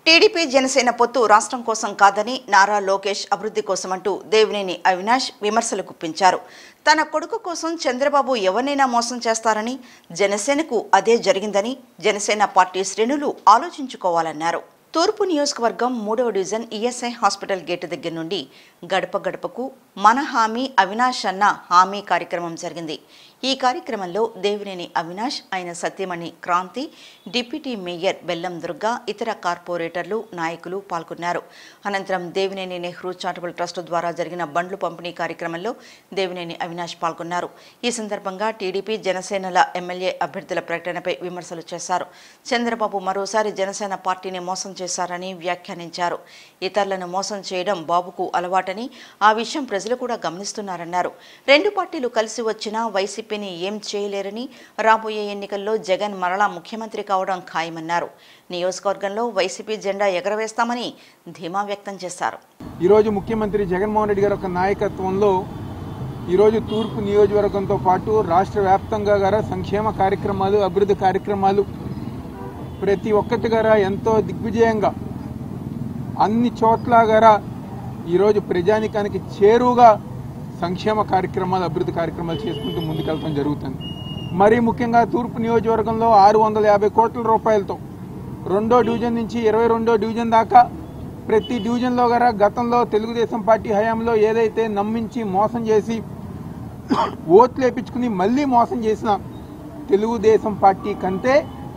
TDP Janasena పొత్తు రాష్ట్రం కోసం కాదని నారా లోకేష్ అభివృద్ధి కోసమంటూ దేవినేని అవినాష్ విమర్శలు గుప్పించారు. తన కొడుకు కోసం చంద్రబాబు ఎవరినైనా మోసం చేస్తారని, జనసేనకు అదే జరిగిందని జనసేన పార్టీ శ్రేణులు ఆలోచించుకోవాలన్నారు. తూర్పు నియోజకవర్గం 3వ డివిజన్ ఈఎస్ఐ హాస్పిటల్ గేటు దగ్గర నుండి గడప గడపకు మన హామీ అవినాష్ అన్న హామీ కార్యక్రమం జరిగింది. ఈ కార్యక్రమంలో దేవినేని అవినాష్, ఆయన సత్యమణి క్రాంతి, డిప్యూటీ మేయర్ బెల్లం దుర్గా, ఇతర కార్పొరేటర్లు, నాయకులు పాల్గొన్నారు. అనంతరం దేవినేని నెహ్రూ చారిటబుల్ ట్రస్ట్ ద్వారా జరిగిన బండ్లు పంపిణీ కార్యక్రమంలో దేవినేని అవినాష్ పాల్గొన్నారు. ఈ సందర్భంగా టీడీపీ జనసేనల ఎమ్మెల్యే అభ్యర్థుల ప్రకటనపై విమర్శలు చేశారు. చంద్రబాబు మరోసారి జనసేన పార్టీని మోసం చేశారని వ్యాఖ్యానించారు. ఇతరులను మోసం చేయడం బాబుకు అలవాటని, ఆ విషయం ప్రజలు కూడా గమనిస్తున్నారన్నారు. రెండు పార్టీలు కలిసి వచ్చినా వైసీపీని ఏం చేయలేరని, రాబోయే ఎన్నికల్లో జగన్ మరలా ముఖ్యమంత్రి కావడం ఖాయమన్నారు. నియోజకవర్గంలో వైసీపీ జెండా ఎగరవేస్తామని ధీమా వ్యక్తం చేశారు. ఈరోజు ముఖ్యమంత్రి జగన్మోహన్ రెడ్డి గారి నాయకత్వంలో ఈరోజు తూర్పు నియోజకవర్గంతో పాటు రాష్ట్ర వ్యాప్తంగా గారా సంక్షేమ కార్యక్రమాలు, అభివృద్ధి కార్యక్రమాలు ప్రతి ఒక్కటి గారా ఎంతో దిగ్విజయంగా అన్ని చోట్ల గారా ఈరోజు ప్రజానికానికి చేరువుగా సంక్షేమ కార్యక్రమాలు, అభివృద్ధి కార్యక్రమాలు చేసుకుంటూ ముందుకెళ్తాం జరుగుతుంది. మరీ ముఖ్యంగా తూర్పు నియోజకవర్గంలో 650 కోట్ల రూపాయలతో 2వ డివిజన్ నుంచి 22వ డివిజన్ దాకా ప్రతి డివిజన్లో గారా గతంలో తెలుగుదేశం పార్టీ హయాంలో ఏదైతే నమ్మించి మోసం చేసి ఓట్లు వేయించుకుని మళ్లీ మోసం చేసిన తెలుగుదేశం పార్టీ కంటే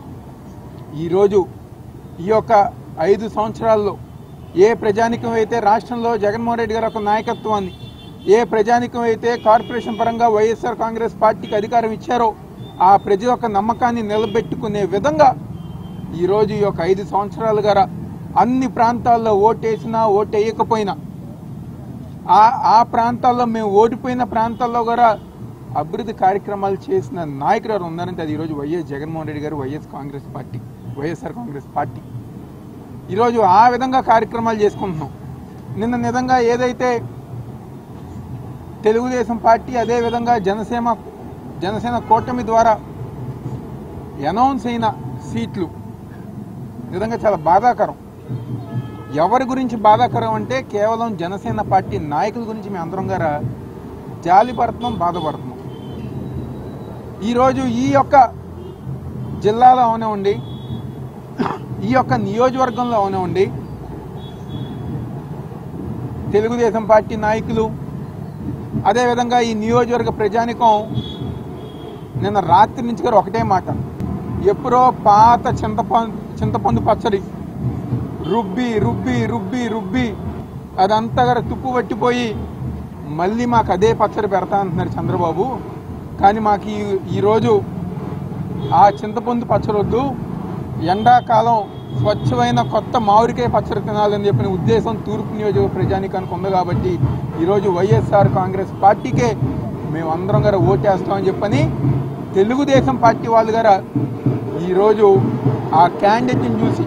ఈరోజు ఈ యొక్క 5 సంవత్సరాల్లో ఏ ప్రజానికం అయితే రాష్ట్రంలో జగన్మోహన్ రెడ్డి గారి యొక్క నాయకత్వాన్ని, ఏ ప్రజానికం అయితే కార్పొరేషన్ పరంగా వైఎస్ఆర్ కాంగ్రెస్ పార్టీకి అధికారం ఇచ్చారో ఆ ప్రజల యొక్క నమ్మకాన్ని నిలబెట్టుకునే విధంగా ఈరోజు ఈ యొక్క 5 సంవత్సరాలు గారా అన్ని ప్రాంతాల్లో ఓటేసినా ఓటేయకపోయినా ఆ ప్రాంతాల్లో మేము ఓడిపోయిన ప్రాంతాల్లో కూడా అభివృద్ధి కార్యక్రమాలు చేసిన నాయకులు ఎవరు ఉన్నారంటే అది ఈరోజు వైఎస్ జగన్మోహన్ రెడ్డి గారు, వైఎస్ఆర్ కాంగ్రెస్ పార్టీ ఈరోజు ఆ విధంగా కార్యక్రమాలు చేసుకుంటున్నాం. నిన్న నిజంగా ఏదైతే తెలుగుదేశం పార్టీ అదేవిధంగా జనసేన కూటమి ద్వారా అనౌన్స్ అయిన సీట్లు నిజంగా చాలా బాధాకరం. ఎవరి గురించి బాధాకరం అంటే కేవలం జనసేన పార్టీ నాయకుల గురించి మేము అందరం గారా జాలిపడుతున్నాం, బాధపడుతున్నాం. ఈరోజు ఈ యొక్క జిల్లాలో అవనివ్వండి, ఈ యొక్క నియోజకవర్గంలో అవనివ్వండి, తెలుగుదేశం పార్టీ నాయకులు అదేవిధంగా ఈ నియోజకవర్గ ప్రజానికం నిన్న రాత్రి నుంచి గారు ఒకటే మాట, ఎప్పుడో పాత చింతపండు పచ్చడి రుబ్బి రుబ్బి రుబ్బి రుబ్బి అదంతా గారు తుప్పు పట్టిపోయి మళ్ళీ మాకు అదే పచ్చడి పెడతా అంటున్నారు చంద్రబాబు. కానీ మాకు ఈరోజు ఆ చింతపండు పచ్చడి వద్దు, ఎండాకాలం స్వచ్ఛమైన కొత్త మామిడికాయ పచ్చడి తినాలని చెప్పిన ఉద్దేశం తూర్పు నియోజకవర్గ ప్రజానికానికి ఉంది. కాబట్టి ఈరోజు వైఎస్ఆర్ కాంగ్రెస్ పార్టీకే మేమందరం గారు ఓటేస్తామని చెప్పని తెలుగుదేశం పార్టీ వాళ్ళు గారా ఈరోజు ఆ క్యాండిడేట్ని చూసి,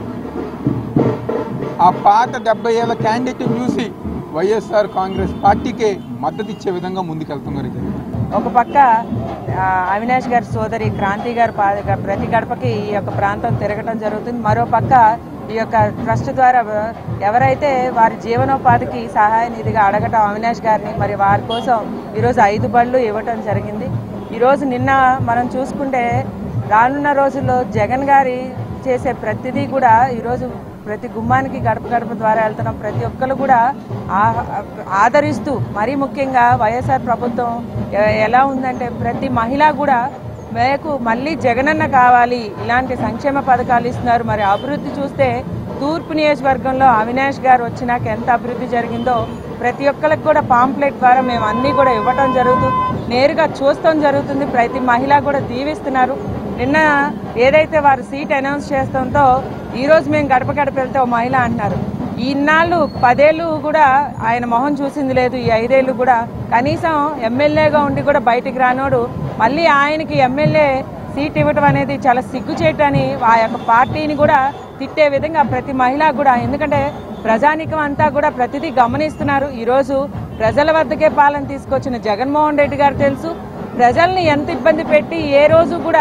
ఆ పాత 70 ఏళ్ల క్యాండిడేట్ని చూసి వైఎస్ఆర్ కాంగ్రెస్ పార్టీకే మద్దతు ఇచ్చే విధంగా ముందుకెళ్తున్నారు. ఒక పక్క అవినాష్ గారి సోదరి క్రాంతి గారు ప్రతి గడపకి ఈ యొక్క ప్రాంతం తిరగటం జరుగుతుంది. మరో పక్క ఈ యొక్క ట్రస్ట్ ద్వారా ఎవరైతే వారి జీవనోపాధికి సహాయ నిధిగా అడగటం అవినాష్ గారిని, మరి వారి కోసం ఈరోజు 5 బళ్ళు ఇవ్వటం జరిగింది. ఈరోజు నిన్న మనం చూసుకుంటే రానున్న రోజుల్లో జగన్ గారి చేసే ప్రతిదీ కూడా ఈరోజు ప్రతి గుమ్మానికి గడప గడప ద్వారా వెళ్తున్నాం. ప్రతి ఒక్కరు కూడా ఆదరిస్తూ, మరీ ముఖ్యంగా వైఎస్ఆర్ ప్రభుత్వం ఎలా ఉందంటే ప్రతి మహిళ కూడా మేకు మళ్ళీ జగనన్న కావాలి, ఇలాంటి సంక్షేమ పథకాలు ఇస్తున్నారు. మరి అభివృద్ధి చూస్తే తూర్పు నియోజకవర్గంలో అవినాష్ గారు వచ్చినాక ఎంత అభివృద్ధి జరిగిందో ప్రతి ఒక్కరికి కూడా పాంప్లెట్ ద్వారా మేము అన్నీ కూడా ఇవ్వటం జరుగుతుంది, నేరుగా చూస్తాం జరుగుతుంది. ప్రతి మహిళ కూడా దీవిస్తున్నారు. నిన్న ఏదైతే వారు సీట్ అనౌన్స్ చేస్తుందో ఈరోజు మేము గడప గడప వెళ్తే ఓ మహిళ అంటున్నారు. ఇన్నాళ్ళు 10 ఏళ్ళు కూడా ఆయన మొహం చూసింది లేదు, ఈ 5 ఏళ్ళు కూడా కనీసం ఎమ్మెల్యేగా ఉండి కూడా బయటికి రానోడు మళ్ళీ ఆయనకి ఎమ్మెల్యే సీట్ ఇవ్వటం అనేది చాలా సిగ్గుచేటని ఆ యొక్క పార్టీని కూడా తిట్టే విధంగా ప్రతి మహిళ కూడా, ఎందుకంటే ప్రజానికం అంతా కూడా ప్రతిదీ గమనిస్తున్నారు. ఈరోజు ప్రజల వద్దకే పాలన తీసుకొచ్చిన జగన్మోహన్ రెడ్డి గారు తెలుసు ప్రజల్ని ఎంత ఇబ్బంది పెట్టి ఏ రోజు కూడా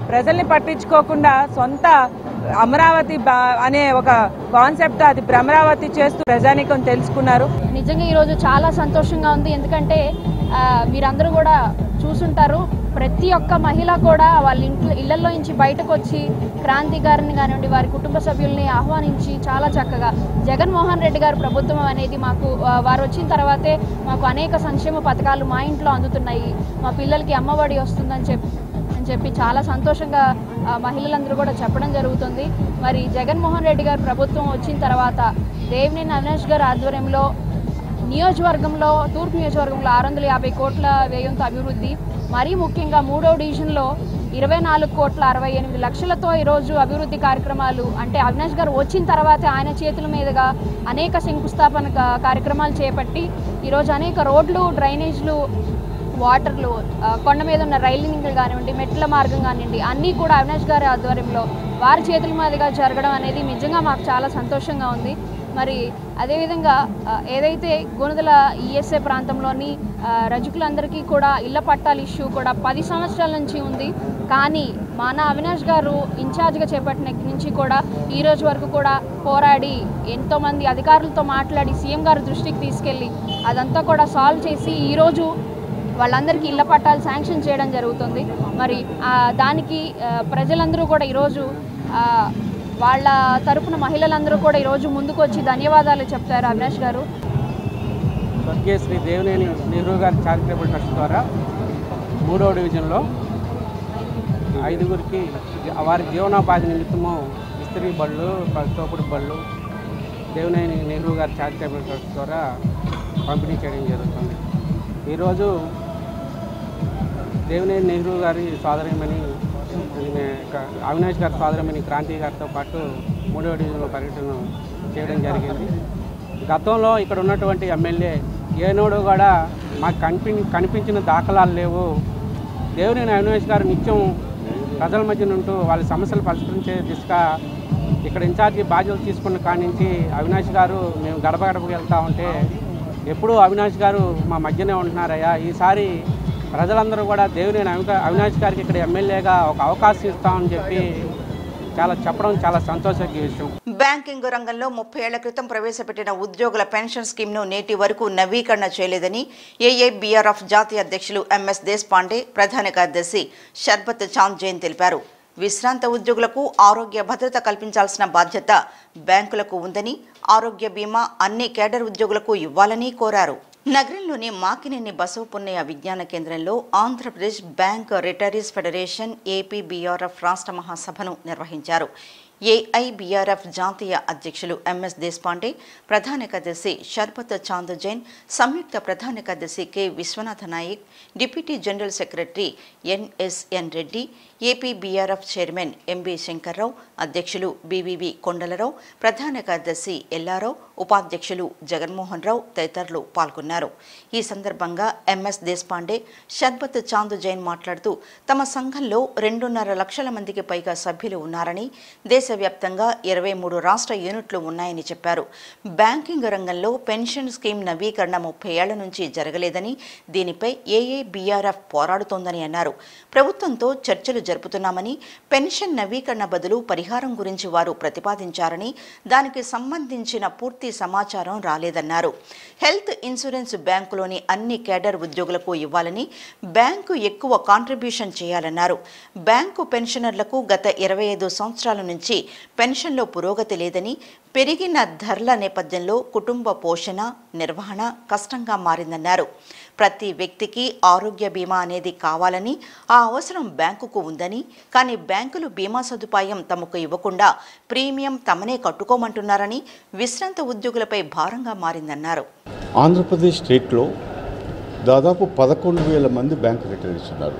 ప్రజల్ని పట్టించుకోకుండా సొంత అమరావతి అనే ఒక కాన్సెప్ట్ అది భ్రమరావతి చేస్తూ ప్రజానీకం తెలుసుకున్నారు. నిజంగా ఈరోజు చాలా సంతోషంగా ఉంది. ఎందుకంటే మీరందరూ కూడా చూసుంటారు, ప్రతి ఒక్క మహిళ కూడా వాళ్ళ ఇళ్లలో నుంచి బయటకు వచ్చి క్రాంతి గారిని కానివ్వండి వారి కుటుంబ సభ్యుల్ని ఆహ్వానించి చాలా చక్కగా జగన్మోహన్ రెడ్డి గారి ప్రభుత్వం అనేది మాకు వారు వచ్చిన తర్వాతే మాకు అనేక సంక్షేమ పథకాలు మా ఇంట్లో అందుతున్నాయి, మా పిల్లలకి అమ్మఒడి వస్తుందని చెప్పి చాలా సంతోషంగా మహిళలందరూ కూడా చెప్పడం జరుగుతుంది. మరి జగన్మోహన్ రెడ్డి గారి ప్రభుత్వం వచ్చిన తర్వాత దేవినేని అవినాష్ గారి ఆధ్వర్యంలో నియోజకవర్గంలో తూర్పు నియోజకవర్గంలో 650 కోట్ల వ్యయంతో అభివృద్ధి, మరీ ముఖ్యంగా 3వ డివిజన్లో 24,68 లక్షలతో ఈరోజు అభివృద్ధి కార్యక్రమాలు, అంటే అవినాష్ గారు వచ్చిన తర్వాతే ఆయన చేతుల మీదుగా అనేక శంకుస్థాపన కార్యక్రమాలు చేపట్టి ఈరోజు అనేక రోడ్లు, డ్రైనేజ్లు, వాటర్లు, కొండ మీద ఉన్న రైలింగ్లు కానివ్వండి, మెట్ల మార్గం కానివ్వండి, అన్నీ కూడా అవినాష్ గారి ఆధ్వర్యంలో వారి చేతుల మీదుగా జరగడం అనేది నిజంగా మాకు చాలా సంతోషంగా ఉంది. మరి అదేవిధంగా ఏదైతే గుణదల ఈఎస్ఏ ప్రాంతంలోని రజకులందరికీ కూడా ఇళ్ల పట్టాల ఇష్యూ కూడా 10 సంవత్సరాల నుంచి ఉంది. కానీ మన అవినాష్ గారు ఇన్ఛార్జ్గా చేపట్టిన నుంచి కూడా ఈ రోజు వరకు కూడా పోరాడి ఎంతోమంది అధికారులతో మాట్లాడి సీఎం గారి దృష్టికి తీసుకెళ్ళి అదంతా కూడా సాల్వ్ చేసి ఈరోజు వాళ్ళందరికీ ఇళ్ల పట్టాలు శాంక్షన్ చేయడం జరుగుతుంది. మరి దానికి ప్రజలందరూ కూడా ఈరోజు వాళ్ళ తరపున మహిళలందరూ కూడా ఈరోజు ముందుకు వచ్చి ధన్యవాదాలు చెప్తారు అవినాష్ గారు. స్వర్గీయ శ్రీ దేవినేని నెహ్రూ గారి చారిటబుల్ ట్రస్ట్ ద్వారా 3వ డివిజన్లో 5గురికి వారి జీవనోపాధి నిమిత్తము ఇస్త్రీ బళ్ళు, తోపుడు బళ్ళు దేవినేని నెహ్రూ గారి చారిటబుల్ ట్రస్ట్ ద్వారా పంపిణీ చేయడం జరుగుతుంది. ఈరోజు దేవినేని నెహ్రూ గారి సోదరిమణి అవినాష్ గారి సోదరిమణి క్రాంతి గారితో పాటు 3వ డివిజన్లో పర్యటన చేయడం జరిగింది. గతంలో ఇక్కడ ఉన్నటువంటి ఎమ్మెల్యే ఏనాడు కూడా మాకు కనిపించిన దాఖలాలు లేవు. దేవినేని అవినాష్ గారు నిత్యం ప్రజల మధ్య ఉంటూ వాళ్ళ సమస్యలు పరిష్కరించే దిశగా ఇక్కడ ఇన్ఛార్జి బాధ్యతలు తీసుకున్న కాడి నుంచి అవినాష్ గారు మేము గడప గడపకు వెళ్తూ ఉంటే ఎప్పుడూ అవినాష్ గారు మా మధ్యనే ఉంటున్నారయ్యా, ఈసారి ప్రజలందరూ కూడా దేవినేని అవినాష్ గారికి ఇక్కడ ఎమ్మెల్యేగా ఒక అవకాశం ఇస్తామని చెప్పి చెప్పడం చాలా సంతోషకర విషయం. బ్యాంకింగ్ రంగంలో 30 ఏళ్ల క్రితం ప్రవేశపెట్టిన ఉద్యోగుల పెన్షన్ స్కీమ్ను నేటి వరకు నవీకరణ చేయలేదని ఏఐబీఆర్ఎఫ్ జాతీయ అధ్యక్షులు ఎంఎస్ దేశపాండే, ప్రధాన కార్యదర్శి షర్బత్ చాంద్ జైన్ తెలిపారు. విశ్రాంత ఉద్యోగులకు ఆరోగ్య భద్రత కల్పించాల్సిన బాధ్యత బ్యాంకులకు ఉందని, ఆరోగ్య బీమా అన్ని కేడర్ ఉద్యోగులకు ఇవ్వాలని కోరారు. నగరంలోని మాకినేని బసవపున్నయ్య విజ్ఞాన కేంద్రంలో Andhra Pradesh bank retirees federation A P B R F రాష్ట్ర మహాసభను నిర్వహించారు. ఏఐబీఆర్ఎఫ్ జాతీయ అధ్యక్షులు ఎంఎస్ దేశపాండే, ప్రధాన కార్యదర్శి షర్బత్ చాంద్ జైన్, సంయుక్త ప్రధాన కార్యదర్శి K Vishwanatha Nayak, deputy general secretary NSN Reddy, APBRF chairman MB Shankar Rao, అధ్యక్షులు బీవీవి కొండలరావు, ప్రధాన కార్యదర్శి ఎల్లారావు, ఉపాధ్యక్షులు జగన్మోహన్ రావు తదితరులు పాల్గొన్నారు. ఈ సందర్భంగా ఎంఎస్ దేశపాండే, షర్బత్ చాంద్ జైన్ మాట్లాడుతూ తమ సంఘంలో 2.5 లక్షల మందికి పైగా సభ్యులు ఉన్నారని, దేశవ్యాప్తంగా 23 రాష్ట్ర యూనిట్లు ఉన్నాయని చెప్పారు. బ్యాంకింగ్ రంగంలో పెన్షన్ స్కీమ్ నవీకరణ 30 ఏళ్ల నుంచి జరగలేదని, దీనిపై ఏఐబీఆర్ఎఫ్ పోరాడుతోందని అన్నారు. ప్రభుత్వంతో చర్చలు జరుపుతున్నామని, పెన్షన్ నవీకరణ బదులు పరిహారం గురించి వారు ప్రతిపాదించారని, దానికి సంబంధించిన పూర్తి సమాచారం రాలేదన్నారు. హెల్త్ ఇన్సూరెన్స్ బ్యాంకులోని అన్ని కేడర్ ఉద్యోగులకు ఇవ్వాలని, బ్యాంకు ఎక్కువ కాంట్రిబ్యూషన్ చేయాలన్నారు. బ్యాంకు పెన్షనర్లకు గత 25 సంవత్సరాల నుంచి పెన్షన్లో పురోగతి లేదని, పెరిగిన ధరల నేపథ్యంలో కుటుంబ పోషణ, నిర్వహణ కష్టంగా మారిందన్నారు. ప్రతి వ్యక్తికి ఆరోగ్య బీమా అనేది కావాలని, ఆ అవసరం బ్యాంకుకు ఉందని, కానీ బ్యాంకులు బీమా సదుపాయం తమకు ఇవ్వకుండా ప్రీమియం తమనే కట్టుకోమంటున్నారని, విశ్రాంత ఉద్యోగులపై భారంగా మారిందన్నారు. ఆంధ్రప్రదేశ్ స్టేట్లో దాదాపు 11,000 మంది బ్యాంక్ రిటైరీస్ ఉన్నారు.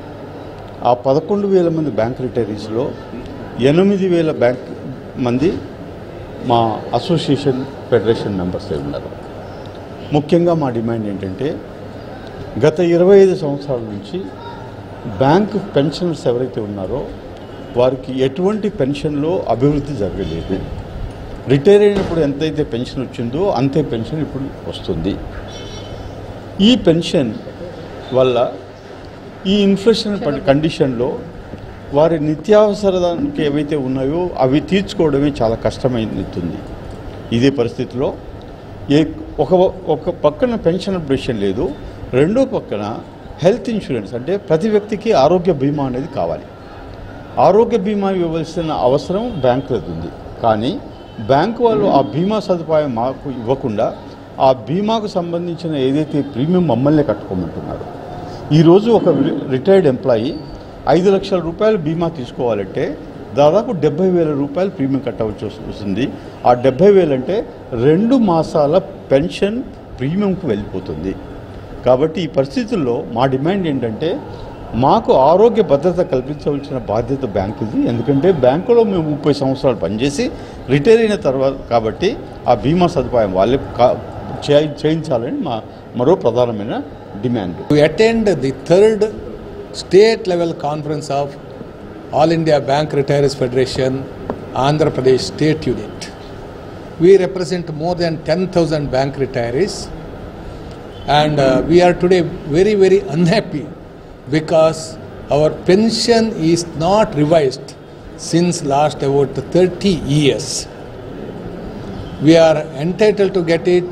ఆ 11,000 మంది బ్యాంక్ రిటైరీస్లో 8,000 బ్యాంక్ మంది మా అసోసియేషన్ ఫెడరేషన్ మెంబర్స్ ఉన్నారు. ముఖ్యంగా మా డిమాండ్ ఏంటంటే, గత 25 సంవత్సరాల నుంచి బ్యాంకు పెన్షనర్స్ ఎవరైతే ఉన్నారో వారికి ఎటువంటి పెన్షన్లో అభివృద్ధి జరగలేదు. రిటైర్ అయినప్పుడు ఎంతైతే పెన్షన్ వచ్చిందో అంతే పెన్షన్ ఇప్పుడు వస్తుంది. ఈ పెన్షన్ వల్ల ఈ ఇన్ఫ్లేషన్ కండిషన్లో వారి నిత్యావసరానికి ఏవైతే ఉన్నాయో అవి తీర్చుకోవడమే చాలా కష్టమైతుంది. ఇదే పరిస్థితిలో ఒక పక్కన పెన్షన్ అప్డేషన్ లేదు, రెండో పక్కన హెల్త్ ఇన్సూరెన్స్ అంటే ప్రతి వ్యక్తికి ఆరోగ్య బీమా అనేది కావాలి. ఆరోగ్య బీమా ఇవ్వవలసిన అవసరం బ్యాంకులకు ఉంది. కానీ బ్యాంకు వాళ్ళు ఆ బీమా సదుపాయం మాకు ఇవ్వకుండా ఆ బీమాకు సంబంధించిన ఏదైతే ప్రీమియం మమ్మల్ని కట్టుకోమంటున్నారు. ఈరోజు ఒక రిటైర్డ్ ఎంప్లాయీ 5 లక్షల రూపాయలు బీమా తీసుకోవాలంటే దాదాపు 70,000 రూపాయలు ప్రీమియం కట్టవలసి వస్తుంది. ఆ 70,000 అంటే 2 మాసాల పెన్షన్ ప్రీమియంకు వెళ్ళిపోతుంది. కాబట్టి ఈ పరిస్థితుల్లో మా డిమాండ్ ఏంటంటే మాకు ఆరోగ్య భద్రత కల్పించవలసిన బాధ్యత బ్యాంకుది. ఎందుకంటే బ్యాంకులో మేము 30 సంవత్సరాలు పనిచేసి రిటైర్ అయిన తర్వాత కాబట్టి ఆ బీమా సదుపాయం వాళ్ళే చేయించాలని మరో ప్రధానమైన డిమాండ్. We attend the 3rd state level conference of All India Bank Retirees Federation, Andhra Pradesh State Unit. We represent more than 10,000 bank retirees, and we are today very, very unhappy because our pension is not revised since last about 30 years. We are entitled to get it.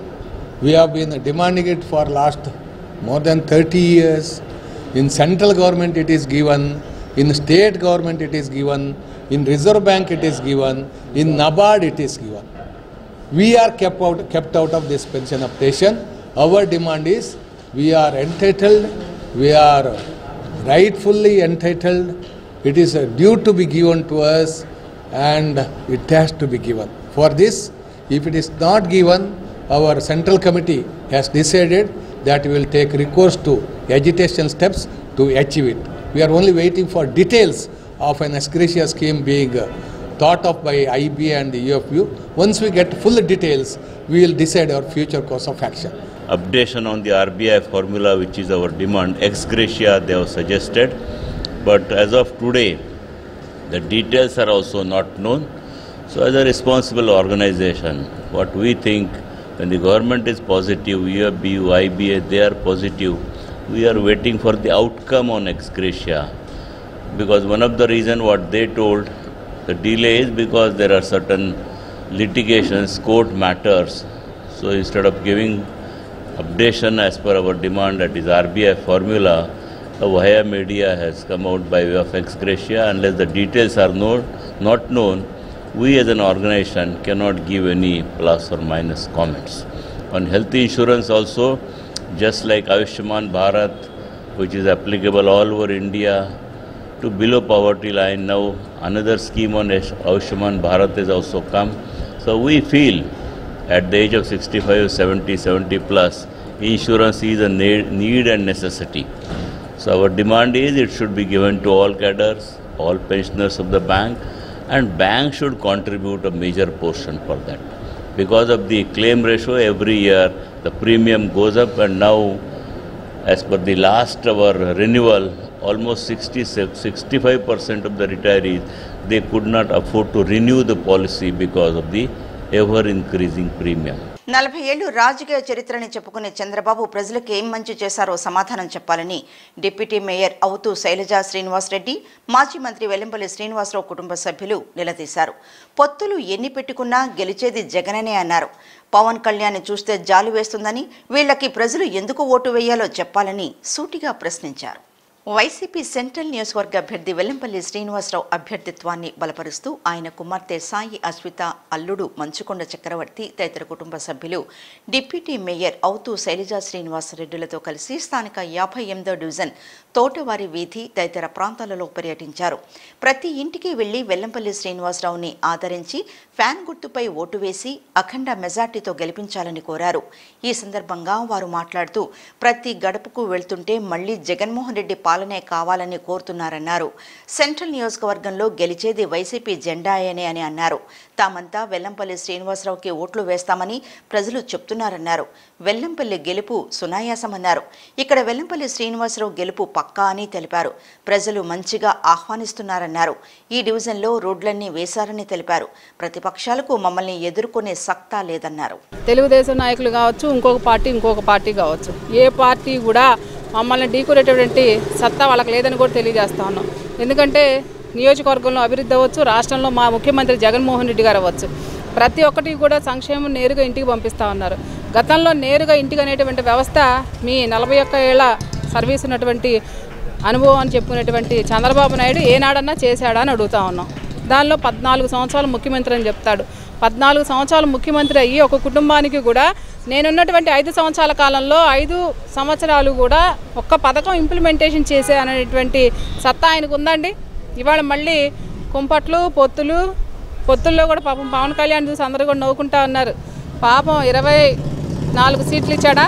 We have been demanding it for last more than 30 years. In central government it is given, in state government it is given, in Reserve Bank it is given, in NABARD it is given. We are kept out of this pension updation. Our demand is we are entitled, we are rightfully entitled. It is due to be given to us and it has to be given. For this, if it is not given, our central committee has decided that we will take recourse to agitation steps to achieve it. We are only waiting for details of an ex gratia scheme being thought of by IB and the UFU. Once we get full details, we will decide our future course of action. Updation on the RBI formula, which is our demand, ex gratia they have suggested, but as of today, the details are also not known. So as a responsible organization, what we think, when the government is positive, UFBU, IBA, they are positive, we are waiting for the outcome on ex gratia. Because one of the reason what they told, the delay is because there are certain litigations, court matters. So instead of giving updation as per our demand, that is RBI formula, the via media has come out by way of ex gratia. Unless the details are not known, we as an organization cannot give any plus or minus comments. On health insurance also, just like Ayushman Bharat, which is applicable all over India to below poverty line, now another scheme on Ayushman Bharat has also come. So we feel at the age of 65, 70, 70 plus, insurance is a need and necessity. So our demand is it should be given to all cadres, all pensioners of the bank, and bank should contribute a major portion for that. Because of the claim ratio, every year the premium goes up, and now as per the last our renewal, almost 65% of the retirees, they could not afford to renew the policy because of the ever increasing premium. 40 ఏళ్లు రాజకీయ చరిత్రని చెప్పుకునే చంద్రబాబు ప్రజలకు ఏం మంచి చేశారో సమాధానం చెప్పాలని డిప్యూటీ మేయర్ అవుతూ శైలజా శ్రీనివాస్ రెడ్డి, మాజీ మంత్రి వెల్లంపల్లి శ్రీనివాసరావు కుటుంబ సభ్యులు నిలదీశారు. పొత్తులు ఎన్ని పెట్టుకున్నా గెలిచేది జగననే అన్నారు. పవన్ కళ్యాణ్ చూస్తే జాలు వేస్తుందని, వీళ్లకి ప్రజలు ఎందుకు ఓటు వేయాలో చెప్పాలని సూటిగా ప్రశ్నించారు. వైసీపీ సెంట్రల్ నియోజకవర్గ అభ్యర్థి వెల్లంపల్లి శ్రీనివాసరావు అభ్యర్థిత్వాన్ని బలపరుస్తూ ఆయన కుమార్తె సాయి అశ్విత, అల్లుడు మంచుకొండ చక్రవర్తి తదితర కుటుంబ సభ్యులు డిప్యూటీ మేయర్ అవుతూ శైలజా శ్రీనివాసరెడ్డిలతో కలిసి స్థానిక 58వ డివిజన్ తోటవారి వీధి తదితర ప్రాంతాలలో పర్యటించారు. ప్రతి ఇంటికి వెళ్లి వెల్లంపల్లి శ్రీనివాసరావుని ఆదరించి ఫ్యాన్ గుర్తుపై ఓటు వేసి అఖండ మెజార్టీతో గెలిపించాలని కోరారు. ఈ సందర్భంగా వారు మాట్లాడుతూ ప్రతి గడపకు వెళ్తుంటే మళ్లీ జగన్మోహన్ రెడ్డి పాలనే కావాలని కోరుతున్నారన్నారు. సెంట్రల్ నియోజకవర్గంలో గెలిచేది వైసీపీ జెండాయనే అని అన్నారు. తామంతా వెల్లంపల్లి శ్రీనివాసరావుకి ఓట్లు వేస్తామని ప్రజలు చెప్తున్నారన్నారు. వెల్లంపల్లి గెలుపు సునాయాసమన్నారు. ఇక్కడ వెల్లంపల్లి శ్రీనివాసరావు గెలుపు పక్కా అని తెలిపారు. ప్రజలు మంచిగా ఆహ్వానిస్తున్నారన్నారు. ఈ డివిజన్లో రోడ్లన్నీ వేశారని తెలిపారు. ప్రతిపక్షాలకు మమ్మల్ని ఎదుర్కొనే సత్తా లేదన్నారు. తెలుగుదేశం నాయకులు కావచ్చు, ఇంకొక పార్టీ కావచ్చు, ఏ పార్టీ కూడా మమ్మల్ని ఢీకొనేటువంటి సత్తా వాళ్ళకి లేదని కూడా తెలియజేస్తా ఉన్నాం. ఎందుకంటే నియోజకవర్గంలో అభివృద్ధి అవ్వచ్చు, రాష్ట్రంలో మా ముఖ్యమంత్రి జగన్మోహన్ రెడ్డి గారు అవ్వచ్చు, ప్రతి ఒక్కటి కూడా సంక్షేమం నేరుగా ఇంటికి పంపిస్తూ ఉన్నారు. గతంలో నేరుగా ఇంటికి అనేటువంటి వ్యవస్థ మీ 41 ఏళ్ల సర్వీస్ ఉన్నటువంటి అనుభవం అని చెప్పుకునేటువంటి చంద్రబాబు నాయుడు ఏనాడన్నా చేశాడా అని అడుగుతా ఉన్నాం. దానిలో 14 సంవత్సరాలు ముఖ్యమంత్రి అని చెప్తాడు. 14 సంవత్సరాలు ముఖ్యమంత్రి అయ్యి ఒక కుటుంబానికి కూడా నేనున్నటువంటి 5 సంవత్సరాల కాలంలో 5 సంవత్సరాలు కూడా ఒక్క పథకం ఇంప్లిమెంటేషన్ చేసే అనేటువంటి సత్తా ఆయనకు ఉందండి. ఇవాళ మళ్ళీ కుంపట్లు పొత్తుల్లో కూడా పాపం పవన్ కళ్యాణ్ చూసి అందరూ కూడా నవ్వుకుంటా ఉన్నారు. పాపం 24 సీట్లు ఇచ్చాడా,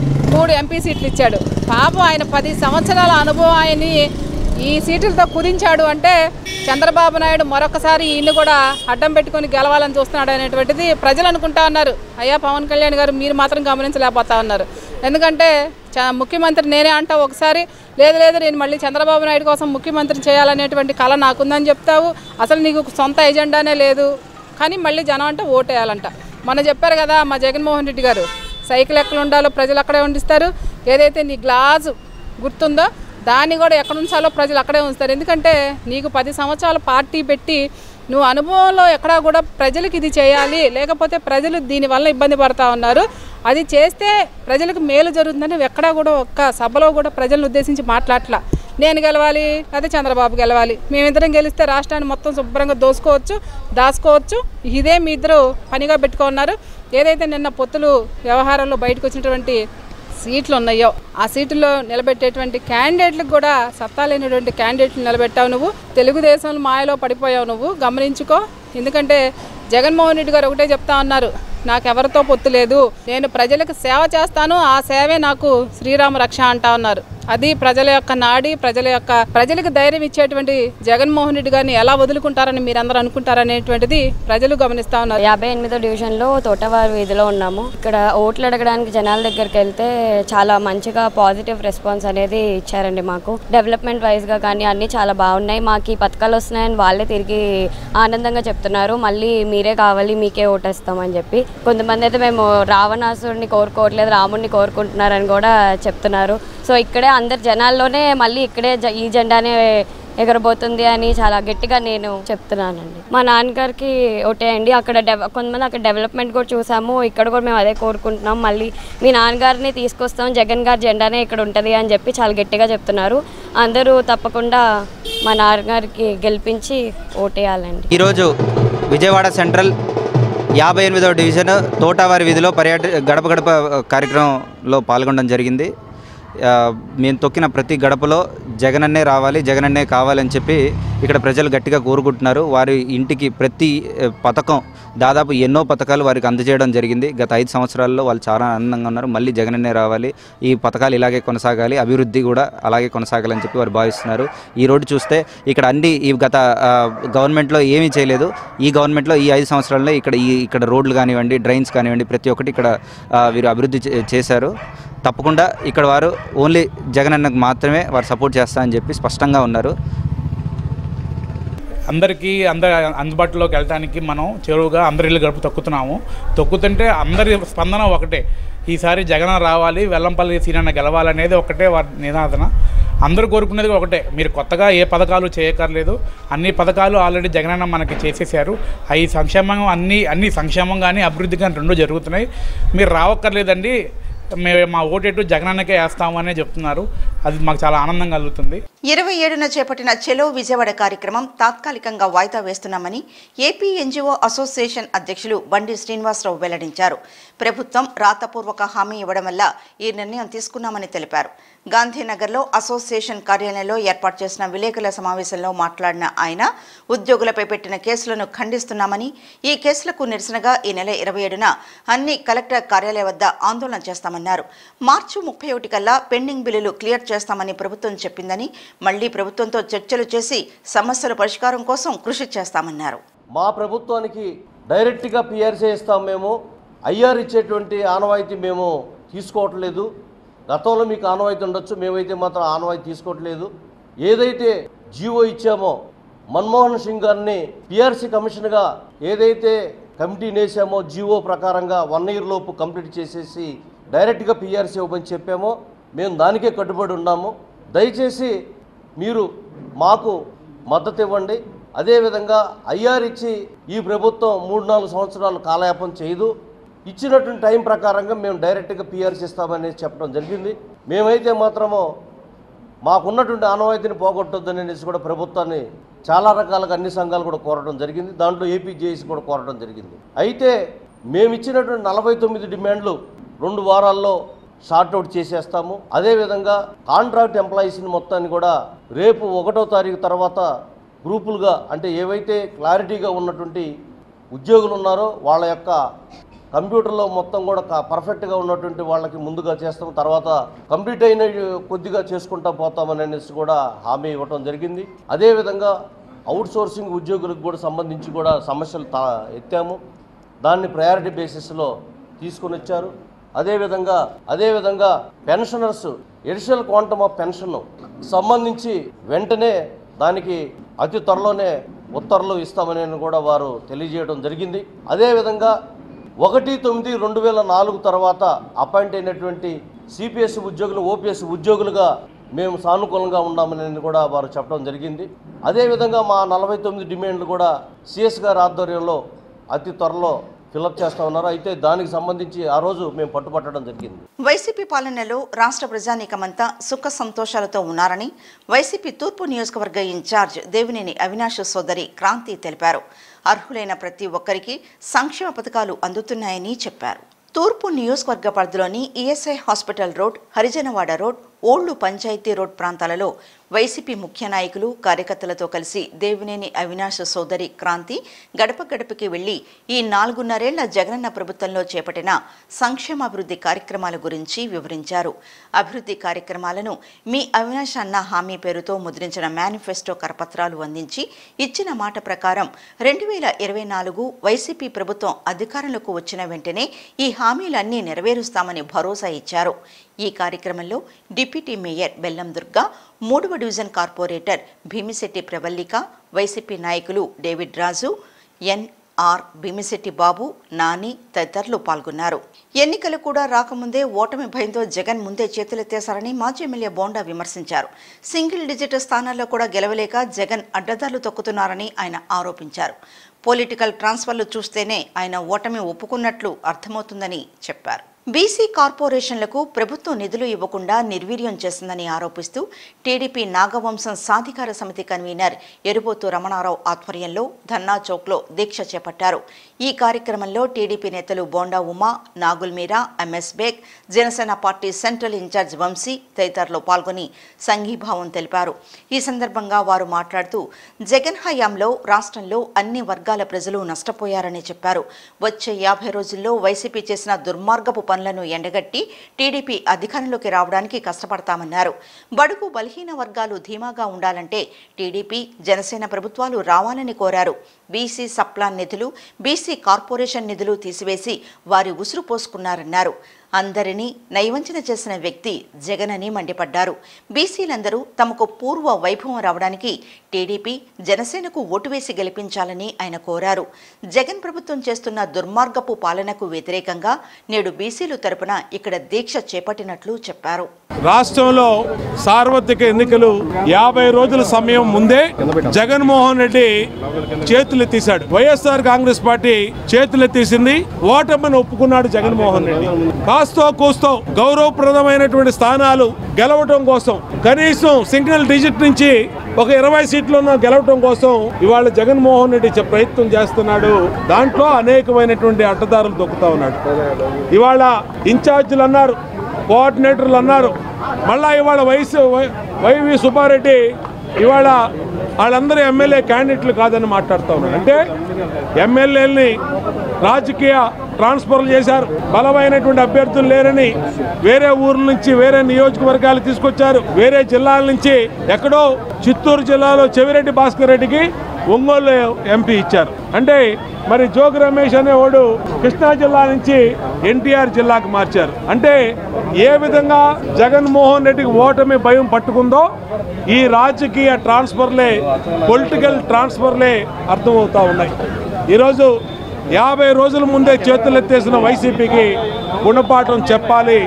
3 ఎంపీ సీట్లు ఇచ్చాడు. పాపం ఆయన 10 సంవత్సరాల అనుభవాన్ని ఈ సీట్లతో కుదించాడు అంటే చంద్రబాబు నాయుడు మరొకసారి ఈయన్ని కూడా అడ్డం పెట్టుకొని గెలవాలని చూస్తున్నాడు అనేటువంటిది ప్రజలు అనుకుంటా ఉన్నారు. అయ్యా పవన్ కళ్యాణ్ గారు మీరు మాత్రం గమనించలేకపోతా ఉన్నారు. ఎందుకంటే ముఖ్యమంత్రి నేనే అంటావు ఒకసారి, లేదు నేను మళ్ళీ చంద్రబాబు నాయుడు కోసం ముఖ్యమంత్రి చేయాలనేటువంటి కళ నాకుందని చెప్తావు. అసలు నీకు సొంత ఎజెండానే లేదు, కానీ మళ్ళీ జనం అంటే ఓటేయాలంట. మొన్న చెప్పారు కదా మా జగన్మోహన్ రెడ్డి గారు, సైకిల్ ఎక్కడ ఉండాలో ప్రజలు అక్కడే ఉండిస్తారు, ఏదైతే నీ గ్లాసు గుర్తుందో దాన్ని కూడా ఎక్కడ ఉంచాలో ప్రజలు అక్కడే ఉంచుతారు. ఎందుకంటే నీకు 10 సంవత్సరాల పార్టీ పెట్టి నువ్వు అనుభవంలో ఎక్కడా కూడా ప్రజలకు ఇది చేయాలి, లేకపోతే ప్రజలు దీనివల్ల ఇబ్బంది పడుతూ ఉన్నారు, అది చేస్తే ప్రజలకు మేలు జరుగుతుందని ఎక్కడా కూడా ఒక్క సభలో కూడా ప్రజలను ఉద్దేశించి మాట్లాడట్లా. నేను గెలవాలి, అదే చంద్రబాబు గెలవాలి, మేమిద్దరం గెలిస్తే రాష్ట్రాన్ని మొత్తం శుభ్రంగా దాచుకోవచ్చు, ఇదే మీ ఇద్దరు పనిగా పెట్టుకున్నారు. ఏదైతే నిన్న పొత్తులు వ్యవహారంలో బయటకు వచ్చినటువంటి సీట్లు ఉన్నాయో ఆ సీట్లో నిలబెట్టేటువంటి క్యాండిడేట్లకు కూడా సత్తా లేనటువంటి క్యాండిడేట్లు నిలబెట్టావు. నువ్వు తెలుగుదేశం మాయలో పడిపోయావు, నువ్వు గమనించుకో. ఎందుకంటే జగన్మోహన్ రెడ్డి గారు ఒకటే చెప్తా ఉన్నారు, నాకెవరితో పొత్తు లేదు, నేను ప్రజలకు సేవ చేస్తాను, ఆ సేవే నాకు శ్రీరామ రక్ష అంటా ఉన్నారు. అది ప్రజల యొక్క నాడి, ప్రజలకు ధైర్యం ఇచ్చేటువంటి జగన్మోహన్ రెడ్డి గారిని ఎలా వదులుకుంటారని మీరందరూ అనుకుంటారనేటువంటిది ప్రజలు గమనిస్తా ఉన్నారు. 58వ డివిజన్లో తోటవారి వీధిలో ఉన్నాము. ఇక్కడ ఓట్లు అడగడానికి జనాల దగ్గరికి వెళ్తే చాలా మంచిగా పాజిటివ్ రెస్పాన్స్ అనేది ఇచ్చారండి. మాకు డెవలప్మెంట్ వైజ్గా కానీ అన్నీ చాలా బాగున్నాయి. మాకు ఈ పథకాలు వస్తున్నాయని వాళ్ళే తిరిగి ఆనందంగా చెప్తున్నారు, మళ్ళీ మీరే కావాలి, మీకే ఓటేస్తామని చెప్పి. కొంతమంది అయితే మేము రావణాసుడిని కోరుకోవట్లేదు, రాముడిని కోరుకుంటున్నారని కూడా చెప్తున్నారు. సో ఇక్కడే అందరు జనాల్లోనే మళ్ళీ ఇక్కడే ఈ జెండానే ఎగరబోతుంది అని చాలా గట్టిగా నేను చెప్తున్నానండి. మా నాన్నగారికి ఓటేయండి. అక్కడ కొంతమంది అక్కడ డెవలప్మెంట్ కూడా చూసాము, ఇక్కడ కూడా మేము అదే కోరుకుంటున్నాం, మళ్ళీ మీ నాన్నగారిని తీసుకొస్తాం, జగన్ గారి జెండానే ఇక్కడ ఉంటుంది అని చెప్పి చాలా గట్టిగా చెప్తున్నారు. అందరూ తప్పకుండా మా నాన్నగారికి గెలిపించి ఓటేయాలండి. ఈరోజు విజయవాడ సెంట్రల్ 58వ డివిజన్ తోటవారి వీధిలో గడప గడప కార్యక్రమంలో పాల్గొనడం జరిగింది. మేము తొక్కిన ప్రతి గడపలో జగనన్నే రావాలి, జగనన్నే కావాలని చెప్పి ఇక్కడ ప్రజలు గట్టిగా కోరుకుంటున్నారు. వారి ఇంటికి ప్రతి పథకం, దాదాపు ఎన్నో పథకాలు వారికి అందజేయడం జరిగింది. గత 5 సంవత్సరాల్లో వాళ్ళు చాలా ఆనందంగా ఉన్నారు. మళ్ళీ జగనన్నే రావాలి, ఈ పథకాలు ఇలాగే కొనసాగాలి, అభివృద్ధి కూడా అలాగే కొనసాగాలని చెప్పి వారు భావిస్తున్నారు. ఈ రోడ్డు చూస్తే ఇక్కడ ఈ గత గవర్నమెంట్లో ఏమీ చేయలేదు, ఈ గవర్నమెంట్లో ఈ 5 సంవత్సరాల్లో ఇక్కడ రోడ్లు కానివ్వండి, డ్రైన్స్ కానివ్వండి, ప్రతి ఒక్కటి ఇక్కడ వీరు అభివృద్ధి చేశారు. తప్పకుండా ఇక్కడ వారు ఓన్లీ జగనన్నకు మాత్రమే వారు సపోర్ట్ చేస్తారని చెప్పి స్పష్టంగా ఉన్నారు. అందరికీ అందుబాటులోకి వెళ్ళడానికి మనం చెరువుగా అందరి ఇల్లు గడుపు తొక్కుతుంటే అందరి స్పందన ఒకటే, ఈసారి జగన్ రావాలి, వెల్లంపల్లి సీనన్న గెలవాలనేది ఒకటే వారి నినాదన. అందరూ కోరుకునేది ఒకటే, మీరు కొత్తగా ఏ పథకాలు చేయక్కర్లేదు, అన్ని పథకాలు ఆల్రెడీ జగనన్న మనకి చేసేసారు, అవి అన్ని సంక్షేమం కానీ అభివృద్ధి కానీ రెండూ జరుగుతున్నాయి, మీరు రావక్కర్లేదండి, మేము మా ఓటేటు జగనన్నకే వేస్తామనే చెప్తున్నారు. అది మాకు చాలా ఆనందం కలుగుతుంది. 27న చేపట్టిన చెలో విజయవాడ కార్యక్రమం తాత్కాలికంగా వాయిదా వేస్తున్నామని ఏపీ ఎన్జీఓ అసోసియేషన్ అధ్యక్షులు బండి శ్రీనివాసరావు వెల్లడించారు. ప్రభుత్వం రాతపూర్వక హామీ ఇవ్వడం వల్ల ఈ నిర్ణయం తీసుకున్నామని తెలిపారు. గాంధీనగర్లో అసోసియేషన్ కార్యాలయంలో ఏర్పాటు చేసిన విలేకరుల సమావేశంలో మాట్లాడిన ఆయన ఉద్యోగులపై పెట్టిన కేసులను ఖండిస్తున్నామని, ఈ కేసులకు నిరసనగా ఈ నెల 27న అన్ని కలెక్టర్ కార్యాలయ వద్ద ఆందోళన చేస్తామన్నారు. మార్చి 31 కల్లా పెండింగ్ బిల్లులు క్లియర్ చేస్తామని ప్రభుత్వం చెప్పిందని, మళ్లీ ప్రభుత్వంతో చర్చలు చేసి సమస్యల పరిష్కారం కోసం కృషి చేస్తామన్నారు. మా ప్రభుత్వానికి డైరెక్ట్గా పిఆర్సీ ఇస్తాం, మేము ఐఆర్ ఇచ్చేటువంటి ఆనవాయితీ మేము తీసుకోవట్లేదు. గతంలో మీకు ఆనవాయితీ ఉండొచ్చు, మేమైతే మాత్రం ఆనవాయితీ తీసుకోవట్లేదు. ఏదైతే జీవో ఇచ్చామో మన్మోహన్ సింగ్ గారిని పిఆర్సీ కమిషన్గా ఏదైతే కమిటీ వేసామో జీవో ప్రకారంగా 1 year లోపు కంప్లీట్ చేసేసి డైరెక్ట్గా పిఆర్సీ ఇవ్వమని చెప్పామో మేము దానికే కట్టుబడి ఉన్నాము. దయచేసి మీరు మాకు మద్దతు ఇవ్వండి. అదేవిధంగా ఐఆర్ ఇచ్చి ఈ ప్రభుత్వం 3-4 సంవత్సరాలు కాలయాపన చేయదు. ఇచ్చినటువంటి టైం ప్రకారంగా మేము డైరెక్ట్గా పిఆర్సీ ఇస్తామనేసి చెప్పడం జరిగింది. మేమైతే మాత్రము మాకున్నటువంటి ఆనవాయితీని పోగొట్టొద్దని అనేసి కూడా ప్రభుత్వాన్ని చాలా రకాలుగా అన్ని సంఘాలు కూడా కోరడం జరిగింది. దాంట్లో ఏపీజేఏసీ కూడా కోరడం జరిగింది. అయితే మేము ఇచ్చినటువంటి 49 డిమాండ్లు 2 వారాల్లో షార్ట్అవుట్ చేసేస్తాము. అదేవిధంగా కాంట్రాక్ట్ ఎంప్లాయీస్ని మొత్తాన్ని కూడా రేపు 1వ తారీఖు తర్వాత గ్రూపులుగా, అంటే ఏవైతే క్లారిటీగా ఉన్నటువంటి ఉద్యోగులు ఉన్నారో వాళ్ళ యొక్క కంప్యూటర్లో మొత్తం కూడా పర్ఫెక్ట్గా ఉన్నటువంటి వాళ్ళకి ముందుగా చేస్తాము. తర్వాత కంప్లీట్ అయిన కొద్దిగా చేసుకుంటా పోతామని అనేసి కూడా హామీ ఇవ్వటం జరిగింది. అదేవిధంగా అవుట్ సోర్సింగ్ ఉద్యోగులకు కూడా సంబంధించి కూడా సమస్యలు ఎత్తాము. దాన్ని ప్రయారిటీ బేసిస్లో తీసుకొని వచ్చారు. అదేవిధంగా pensioners additional quantum of pension సంబంధించి వెంటనే దానికి అతి త్వరలోనే ఉత్తర్వులు ఇస్తామని కూడా వారు తెలియజేయడం జరిగింది. అదేవిధంగా 1/9/2004 తర్వాత అపాయింట్ అయినటువంటి సిపిఎస్ ఉద్యోగులు ఓపీఎస్ ఉద్యోగులుగా మేము సానుకూలంగా ఉన్నామని కూడా వారు చెప్పడం జరిగింది. అదేవిధంగా మా 49 డిమాండ్లు కూడా సిఎస్ గారి ఆధ్వర్యంలో అతి త్వరలో ఫిలప్ చేస్తా ఉన్నారు. అయితే దానికి సంబంధించి ఆ రోజు మేము పట్టుపట్టడం జరిగింది. వైసీపీ పాలనలో రాష్ట్ర ప్రజానీకమంతా సుఖ సంతోషాలతో ఉన్నారని వైసీపీ తూర్పు నియోజకవర్గ ఇన్ఛార్జ్ దేవినేని అవినాష్ సోదరి క్రాంతి తెలిపారు. అర్హులైన ప్రతి ఒక్కరికి సంక్షేమ పథకాలు అందుతున్నాయని చెప్పారు. తూర్పు నియోజకవర్గ పరిధిలోని ESI hospital road, Harijanawada road, old panchayat road ప్రాంతాలలో వైసీపీ ముఖ్య నాయకులు కార్యకర్తలతో కలిసి దేవినేని అవినాష్ సోదరి క్రాంతి గడప గడపకి వెళ్లి ఈ 4.5 ఏళ్ల జగనన్న ప్రభుత్వంలో చేపట్టిన సంక్షేమాభివృద్ధి కార్యక్రమాల గురించి వివరించారు. అభివృద్ధి కార్యక్రమాలను మీ అవినాష్ అన్న హామీ పేరుతో ముద్రించిన మేనిఫెస్టో కరపత్రాలు అందించి ఇచ్చిన మాట ప్రకారం 2024 వైసీపీ ప్రభుత్వం అధికారంలోకి వచ్చిన వెంటనే ఈ హామీలన్నీ నెరవేరుస్తామని భరోసా ఇచ్చారు. ఈ కార్యక్రమంలో డిప్యూటీ మేయర్ బెల్లం దుర్గా, 3వ division corporator Bhimisetti Pravallika, YCP నాయకులు డేవిడ్ రాజు, ఎన్ఆర్ భీమిశెట్టి బాబు, నాని తదితరులు పాల్గొన్నారు. ఎన్నికలు కూడా రాకముందే ఓటమి భయంతో జగన్ ముందే చేతులెత్తేశారని మాజీ ఎమ్మెల్యే బోండా విమర్శించారు. సింగిల్ డిజిట్ స్థానాల్లో కూడా గెలవలేక జగన్ అడ్డదారులు తొక్కుతున్నారని ఆయన ఆరోపించారు. పొలిటికల్ ట్రాన్స్ఫర్లు చూస్తేనే ఆయన ఓటమి ఒప్పుకున్నట్లు అర్థమవుతుందని చెప్పారు. బీసీ కార్పొరేషన్లకు ప్రభుత్వం నిధులు ఇవ్వకుండా నిర్వీర్యం చేసిందని ఆరోపిస్తూ టీడీపీ నాగవంశం సాధికార సమితి కన్వీనర్ ఎరుబోతు రమణారావు ఆధ్వర్యంలో ధర్నా చౌక్లో దీక్ష చేపట్టారు. ఈ కార్యక్రమంలో టీడీపీ నేతలు Bonda Uma, Nagul Meera, MS Baig, Janasena party central incharge Vamsi తదితరులు పాల్గొని సంఘీభావం తెలిపారు. ఈ సందర్భంగా వారు మాట్లాడుతూ జగన్ హయాంలో రాష్ట్రంలో అన్ని వర్గాల ప్రజలు నష్టపోయారని చెప్పారు. వచ్చే 50 రోజుల్లో వైసీపీ చేసిన దుర్మార్గపు పనులను ఎండగట్టి టీడీపీ అధికారంలోకి రావడానికి కష్టపడతామన్నారు. బడుగు బలహీన వర్గాలు ధీమాగా ఉండాలంటే టీడీపీ, జనసేన ప్రభుత్వాలు రావాలని కోరారు. బీసీ సప్లాన్ నిధులు, బీసీ కార్పొరేషన్ నిధులు తీసివేసి వారి ఉసురు పోసుకున్నారన్నారు. అందరినీ నయవంచన చేసిన వ్యక్తి జగన్ అని మండిపడ్డారు. బీసీలందరూ తమకు పూర్వ వైభవం రావడానికి టీడీపీ, జనసేనకు ఓటు వేసి గెలిపించాలని ఆయన కోరారు. జగన్ ప్రభుత్వం చేస్తున్న దుర్మార్గపు పాలనకు వ్యతిరేకంగా నేడు బీసీలు తరపున ఇక్కడ దీక్ష చేపట్టినట్లు చెప్పారు. రాష్ట్రంలో సార్వత్రిక ఎన్నికలు 50 రోజుల సమయం ముందే జగన్మోహన్ రెడ్డి చేతులెత్తేశాడు. వైఎస్ఆర్ కాంగ్రెస్ పార్టీ చేతులెత్తేసింది. ఓటమిని ఒప్పుకున్నాడు జగన్మోహన్ రెడ్డి. కాస్తో కూస్తో గౌరవప్రదమైనటువంటి స్థానాలు గెలవటం కోసం, కనీసం సింగిల్ డిజిట్ నుంచి ఒక 20 సీట్లను గెలవటం కోసం ఇవాళ జగన్మోహన్ రెడ్డి ప్రయత్నం చేస్తున్నాడు. దాంట్లో అనేకమైనటువంటి అడ్డదారులు దొక్కుతా ఉన్నాడు. ఇవాళ ఇన్ఛార్జీలు అన్నారు, కోఆర్డినేటర్లు అన్నారు, మళ్ళా ఇవాళ వైవి సుబ్బారెడ్డి ఇవాళ వాళ్ళందరూ ఎమ్మెల్యే క్యాండిడేట్లు కాదని మాట్లాడుతూ ఉన్నారు. అంటే ఎమ్మెల్యేలని రాజకీయ ట్రాన్స్ఫర్లు చేశారు. బలమైనటువంటి అభ్యర్థులు లేరని వేరే ఊర్ల నుంచి, వేరే నియోజకవర్గాలు తీసుకొచ్చారు. వేరే జిల్లాల నుంచి ఎక్కడో చిత్తూరు జిల్లాలో చెవిరెడ్డి భాస్కర్ రెడ్డికి ఒంగోలు ఎంపీ ఇచ్చారు. అంటే మరి జోగి రమేష్ అనేవాడు కృష్ణా జిల్లా నుంచి ఎన్టీఆర్ జిల్లాకు మార్చారు. అంటే ఏ విధంగా జగన్మోహన్ రెడ్డికి ఓటమి భయం పట్టుకుందో ఈ రాజకీయ ట్రాన్స్ఫర్లే, పొలిటికల్ ట్రాన్స్ఫర్లే అర్థమవుతా ఉన్నాయి. ఈరోజు 50 రోజుల ముందే చేతులెత్తేసిన వైసీపీకి గుణపాఠం చెప్పాలి.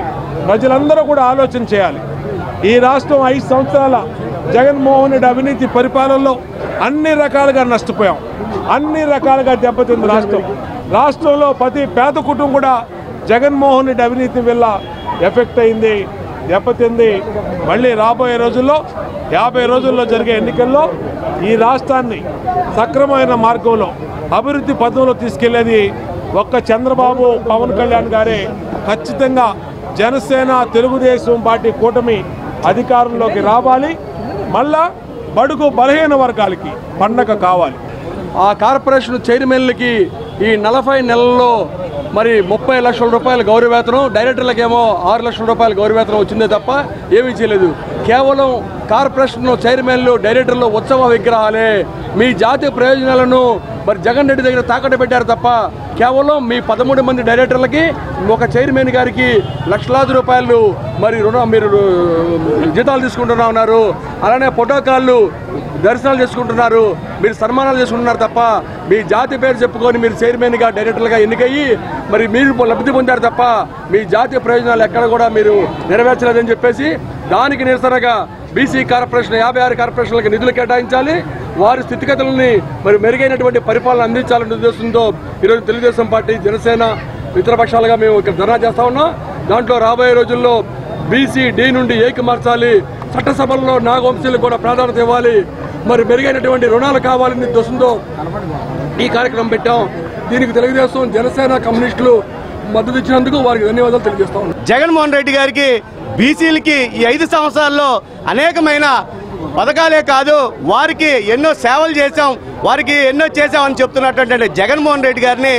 ప్రజలందరూ కూడా ఆలోచన చేయాలి. ఈ రాష్ట్రం 5 సంవత్సరాల జగన్మోహన్ రెడ్డి అవినీతి పరిపాలనలో అన్ని రకాలుగా నష్టపోయాం, అన్ని రకాలుగా దెబ్బతింది రాష్ట్రంలో ప్రతి పేద కుటుంబం కూడా జగన్మోహన్ రెడ్డి అవినీతి వల్ల ఎఫెక్ట్ అయింది, దెబ్బతింది. మళ్ళీ రాబోయే రోజుల్లో 50 రోజుల్లో జరిగే ఎన్నికల్లో ఈ రాష్ట్రాన్ని సక్రమమైన మార్గంలో అభివృద్ధి పథంలో తీసుకెళ్లేది ఒక్క చంద్రబాబు, పవన్ కళ్యాణ్ గారే. ఖచ్చితంగా జనసేన, తెలుగుదేశం పార్టీ కూటమి అధికారంలోకి రావాలి. మళ్ళా బడుగు బలహీన వర్గాలకి పండగ కావాలి. ఆ కార్పొరేషన్ చైర్మన్లకి ఈ 40 నెలల్లో మరి 30 లక్షల రూపాయల గౌరవవేతనం, డైరెక్టర్లకేమో 6 లక్షల రూపాయల గౌరవవేతనం వచ్చిందే తప్ప ఏమీ చేయలేదు. కేవలం కార్పొరేషన్ చైర్మన్లు, డైరెక్టర్లు ఉత్సవ విగ్రహాలే. మీ జాతీయ ప్రయోజనాలను మరి జగన్ రెడ్డి దగ్గర తాకట్టు పెట్టారు తప్ప కేవలం మీ 13 మంది డైరెక్టర్లకి, ఒక చైర్మన్ గారికి లక్షలాది రూపాయలు మరి మీరు జీతాలు తీసుకుంటున్నా ఉన్నారు. అలానే ప్రోటోకాళ్ళు దర్శనాలు చేసుకుంటున్నారు, మీరు సన్మానాలు చేసుకుంటున్నారు తప్ప మీ జాతి పేరు చెప్పుకొని మీరు చైర్మన్గా, డైరెక్టర్లుగా ఎన్నికయ్యి మరి మీరు లబ్ధి పొందారు తప్ప మీ జాతీయ ప్రయోజనాలు ఎక్కడ కూడా మీరు నెరవేర్చలేదని చెప్పేసి దానికి నిరసనగా బీసీ కార్పొరేషన్ 56 కార్పొరేషన్లకు నిధులు కేటాయించాలి, వారి స్థితిగతులని మరి మెరుగైనటువంటి పరిపాలన అందించాలనే ఉద్దేశంతో ఈరోజు తెలుగుదేశం పార్టీ, జనసేన, ఇతర పక్షాలుగా మేము ఇక్కడ ధర్నా చేస్తా ఉన్నాం. దాంట్లో రాబోయే రోజుల్లో బీసీ డి నుండి ఏకి మార్చాలి, చట్టసభల్లో నాగవంశీలకు కూడా ప్రాధాన్యత ఇవ్వాలి, మరి మెరుగైనటువంటి రుణాలు కావాలనే ఉద్దేశంతో ఈ కార్యక్రమం పెట్టాం. దీనికి తెలుగుదేశం, జనసేన, కమ్యూనిస్టులు మద్దతు ఇచ్చినందుకు వారికి ధన్యవాదాలు తెలియజేస్తా ఉన్నాం. జగన్మోహన్ రెడ్డి గారికి బీసీలకి ఈ 5 సంవత్సరాల్లో అనేకమైన పథకాలే కాదు, వారికి ఎన్నో సేవలు చేశాం, వారికి ఎన్నో చేశామని చెప్తున్నటువంటి జగన్మోహన్ రెడ్డి గారిని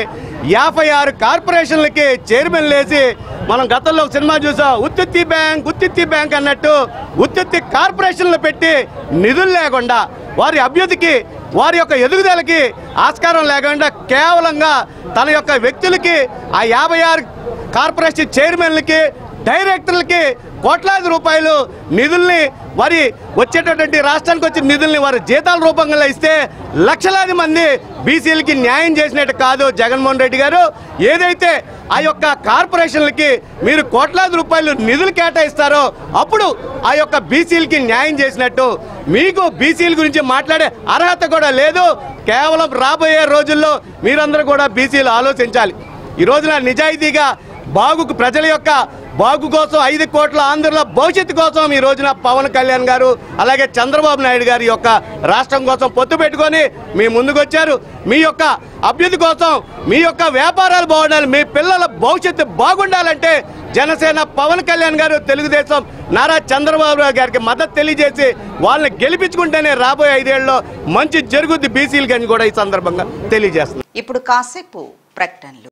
56 కార్పొరేషన్లకి చైర్మన్ లేసి మనం గతంలో సినిమా చూసాం, ఉత్తుత్తి బ్యాంక్ అన్నట్టు ఉత్తుత్తి కార్పొరేషన్లు పెట్టి నిధులు లేకుండా వారి అభ్యుతికి, వారి యొక్క ఎదుగుదలకి ఆస్కారం లేకుండా కేవలంగా తన యొక్క వ్యక్తులకి ఆ 56 కార్పొరేషన్ చైర్మన్లకి, డైరెక్టర్లకి కోట్లాది రూపాయలు నిధుల్ని, వారి వచ్చేటటువంటి రాష్ట్రానికి వచ్చిన నిధుల్ని వారి జీతాల రూపంగా ఇస్తే లక్షలాది మంది బీసీలకి న్యాయం చేసినట్టు కాదు జగన్మోహన్ రెడ్డి గారు. ఏదైతే ఆ యొక్క కార్పొరేషన్లకి మీరు కోట్లాది రూపాయలు నిధులు కేటాయిస్తారో అప్పుడు ఆ యొక్క బీసీలకి న్యాయం చేసినట్టు. మీకు బీసీల గురించి మాట్లాడే అర్హత కూడా లేదు. కేవలం రాబోయే రోజుల్లో మీరందరూ కూడా బీసీలు ఆలోచించాలి. ఈ రోజున నిజాయితీగా బాగుకు, ప్రజల యొక్క బాగు కోసం, 5 కోట్ల ఆంధ్రుల భవిష్యత్తు కోసం ఈ రోజున పవన్ కళ్యాణ్ గారు అలాగే చంద్రబాబు నాయుడు గారి యొక్క రాష్ట్రం కోసం పొత్తు పెట్టుకొని మీ ముందుకు వచ్చారు. మీ యొక్క అభ్యుద్ధి కోసం, మీ యొక్క వ్యాపారాలు బాగుండాలి, మీ పిల్లల భవిష్యత్తు బాగుండాలంటే జనసేన పవన్ కళ్యాణ్ గారు, తెలుగుదేశం నారా చంద్రబాబు గారికి మద్దతు తెలియజేసి వాళ్ళని గెలిపించుకుంటేనే రాబోయే 5 ఏళ్లలో మంచి జరుగుద్ది బీసీలకి అని కూడా ఈ సందర్భంగా తెలియజేస్తుంది. ఇప్పుడు కాసేపు ప్రకటనలు.